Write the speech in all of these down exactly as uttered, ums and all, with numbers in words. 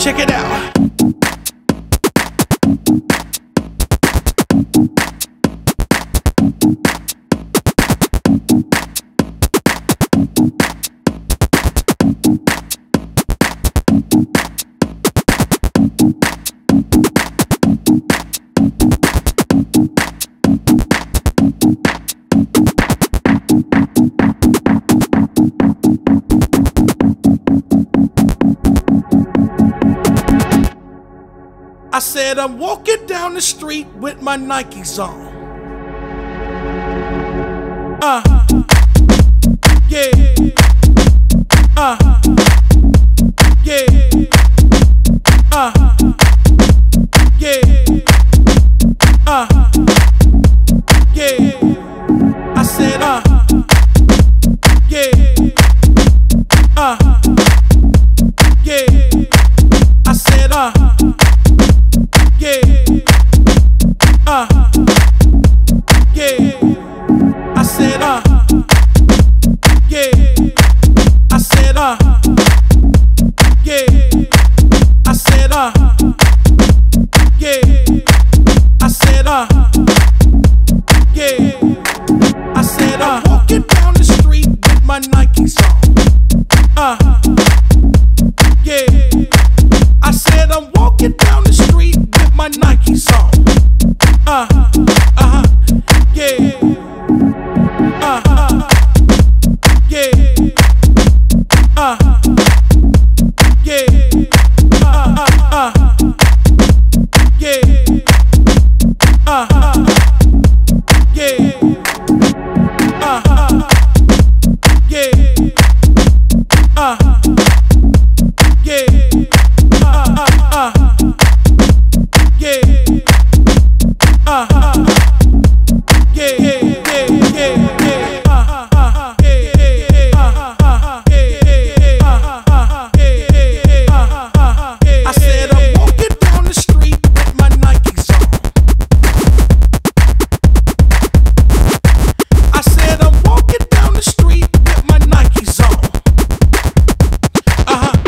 Check it out. I said I'm walking down the street with my Nikes on. Uh, yeah, uh, yeah, uh, yeah, uh, yeah. I said, uh, yeah, uh, yeah. I said, uh. Yeah, uh, yeah, I said, uh, yeah, I said, uh, yeah, I said, uh, yeah, I said, uh, yeah, I said, uh, I'm walking down the street with my Nikes on, uh, yeah, I said I'm walking down the street with my Nikes on. Uh, uh-huh, yeah. Uh, uh, yeah. Uh, yeah. Uh, uh, uh, yeah. Uh, uh, yeah. Uh, uh, yeah. Uh, yeah. Uh, uh, uh. Yeah, uh, uh, yeah, yeah, yeah, yeah, uh, uh, yeah, yeah, uh, uh, yeah, uh, uh, yeah, uh, yeah. I said I'm walking down the street with my Nikes on. I said I'm walking down the street with my Nikes on. Uh-huh.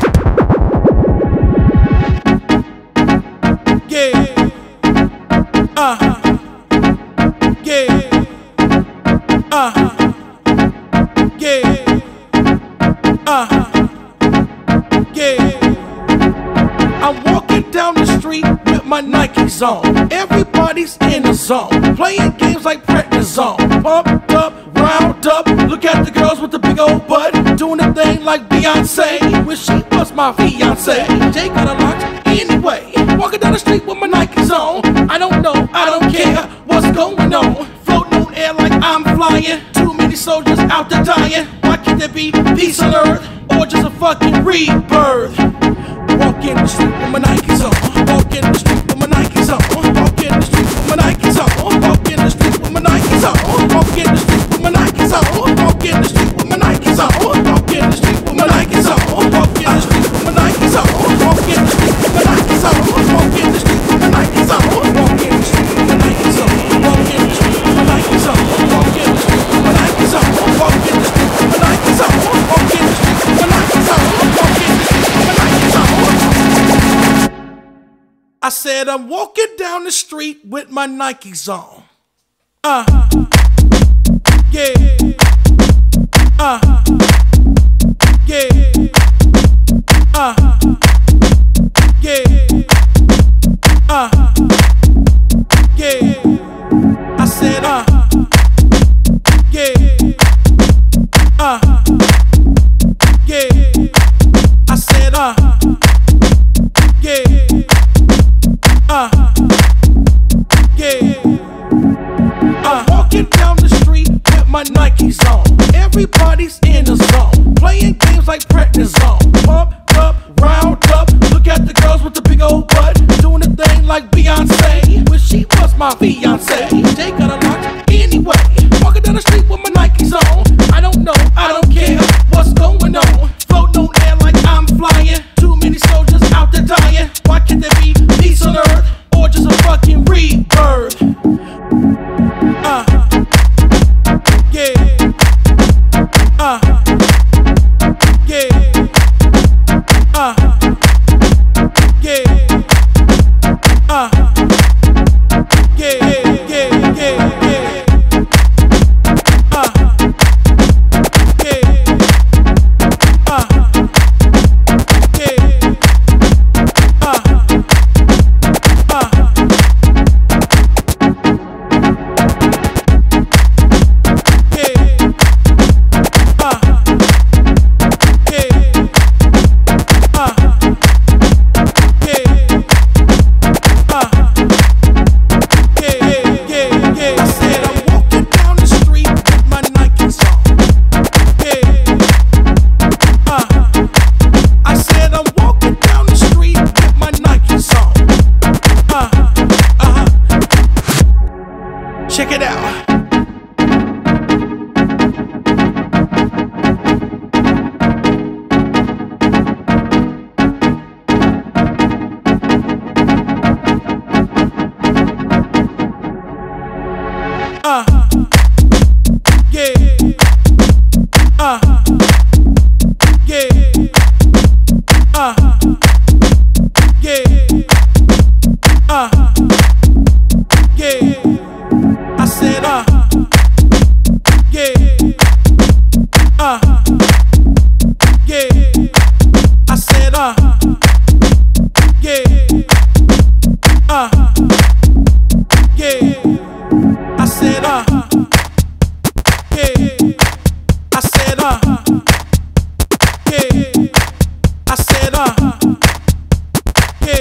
Yeah. Uh-huh. Yeah. Uh-huh. Yeah. Uh-huh. Yeah. I'm walking down the street with my Nikes on. Everybody's in the zone, playing games like prednisone. Pumped up, round up. Look at the girls with the big old butt, doing a thing like Beyonce. Wish she was my fiance. They got a lot anyway. Walking down the street with my Nikes on. I don't know, I don't care what's going on. Floating on air like I'm flying. Too many soldiers out there dying. Why can't there be peace on earth, or just a fucking rebirth? Walking the street with my Nikes on. Walking the street with my Nikes on. Walking the street with my Nikes on. Walking the street with my Nikes on. Walking the street with my Nikes on. Walking the street with my Nikes on. Walking the street with my Nikes on. Walking the street with my Nikes on. Walking the street with my Nikes on. Walking the street with my Nikes on. Walking the street with my Nikes on. Walking the street with my Nikes on. Walking the street with my Nikes on. Walking the street with my Nikes on. Walking the street with my Nikes on. Walking the street with my Nikes on. I said I'm walking down the street with my Nikes on. Uh, yeah. Uh, yeah. Uh, yeah. Uh, yeah. I said, uh, yeah. Uh, yeah. I said, uh, yeah. Uh, yeah. I'm walking down the street with my Nikes on. Everybody's in the zone, playing games like prednisone. Pumped up, round up. Look at the girls with the big old butt, doing a thing like Beyonce. Wish she was my fiance. They got a lot anyway. Walking down the street with my Nikes on. I don't know, I don't care what's going on. Floating on air like I'm flying. Too many soldiers out there dying. Why can't there be peace on earth, or just a fucking rebirth? Uh, yeah. Uh, yeah. Uh,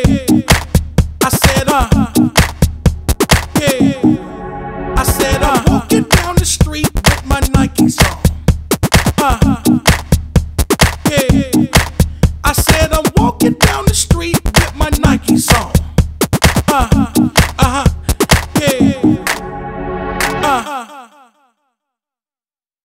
Yeah. I said, uh, yeah. I said, I'm walking down the street with my Nikes on. Uh, yeah. I said, I'm walking down the street with my Nikes on. Uh,